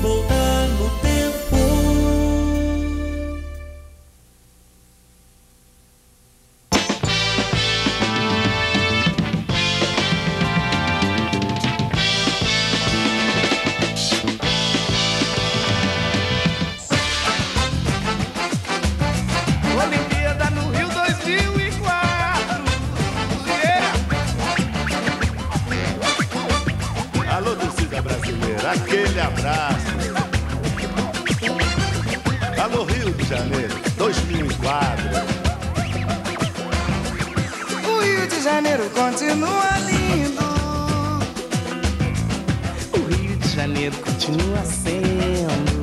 voltar no tempo. Olimpíada no Rio 2004. Yeah. Alô, torcida brasileira, aquele abraço. Alô, Rio de Janeiro, 2004. O Rio de Janeiro continua lindo. O Rio de Janeiro continua sendo.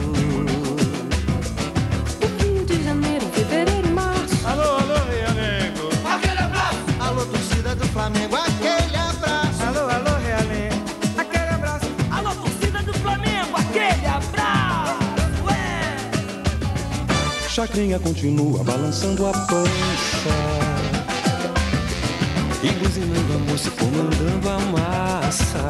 O Rio de Janeiro, fevereiro e março. Alô, alô, Realengo. Aquele abraço. Alô, torcida do Flamengo, aquele abraço. Alô, alô, Realengo. Aquele abraço. Alô, torcida do Flamengo, aquele abraço. Chacrinha continua balançando a pança e buzinando a moça, comandando a massa.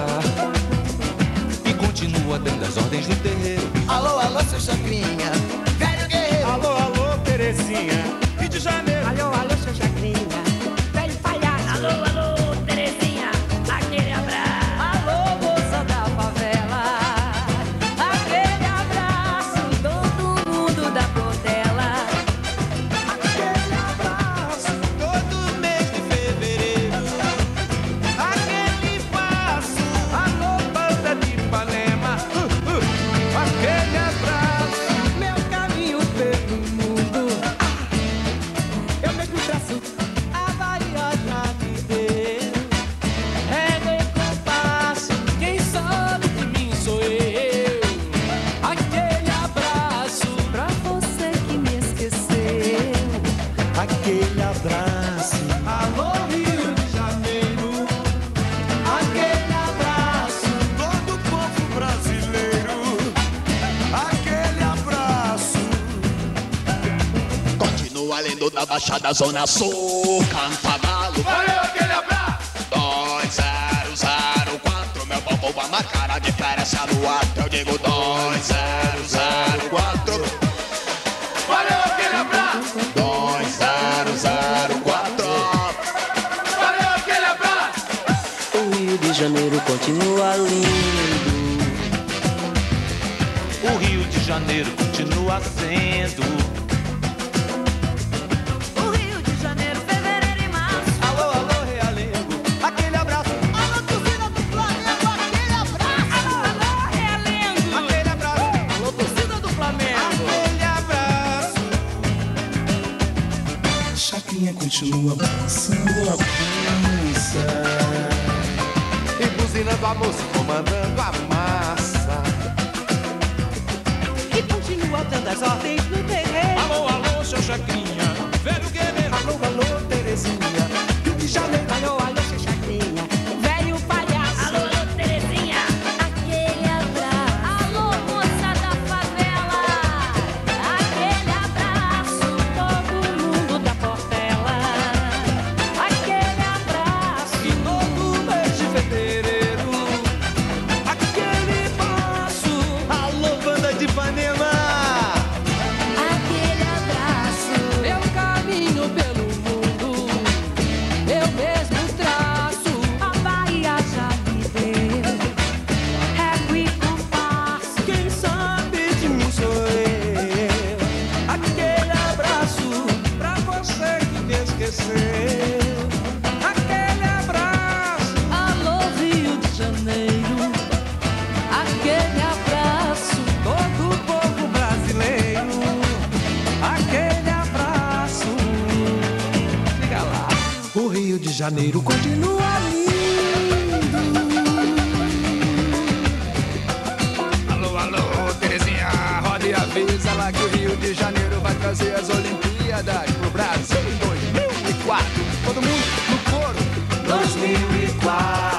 E continua dando as ordens no terreiro. Alô, alô, seu Chacrinha, velho guerreiro. Alô, alô, Terezinha, Rio de Janeiro. Alô, alô, seu Chacrinha, velho palhaço. Alô, alô, Terezinha, aquele abraço. Alô, moça da favela, aquele abraço. Todo mundo da Portela. Aquele abraço, todo mês de fevereiro. Aquele passo, alô, banda de Ipanema. Aquele abraço. Meu caminho pelo mundo. Eu mesmo traço a Bahia já viver. Régua e compasso, quem sabe de mim sou eu. Aquele abraço, Pra você que me esqueceu. aquele abraço. Alô, Rio de Janeiro. Aquele abraço, Todo o povo brasileiro. Aquele abraço. Continua lendo da Baixada Zona Sul, Cantagalo. Valeu aquele abraço. 2004, meu povo vai marcar a diferença no ato. Eu digo 2004. Valeu aquele abraço. 2004. Valeu aquele abraço. O Rio de Janeiro continua lindo. O Rio de Janeiro continua sendo. O Rio de Janeiro, fevereiro e março. alô, alô, Realengo. Aquele abraço. Alô, torcida do Flamengo, aquele abraço. Alô, alô, Realengo. Aquele abraço. Alô, torcida do Flamengo. Aquele abraço. Chacrinha continua balançando a pança E buzinando a moça, comandando a massa. E continua dando as ordens no terreiro. Alô, alô, seu Chacrinha, velho guerreiro. Alô, alô, Terezinha, Rio de Janeiro. Alô, alô, seu Chacrinha, velho palhaço. Alô, alô, Terezinha, aquele abraço. Alô, moça da favela, aquele abraço. Todo mundo da Portela, aquele abraço. E todo mês de fevereiro. Aquele passo. Alô, banda de Ipanema. Aquele abraço, meu caminho pelo mundo, eu mesmo traço. A Bahia já me deu régua e compasso. Quem sabe de mim sou eu. Aquele abraço pra você que me esqueceu. Aquele abraço. Alô, Rio de Janeiro, aquele abraço. Todo o povo brasileiro. Aquele abraço. Liga lá. O Rio de Janeiro continua lindo. Alô, alô, Terezinha, roda e avisa lá que o Rio de Janeiro vai trazer as Olimpíadas pro Brasil em 2004. Todo mundo no coro. 2004.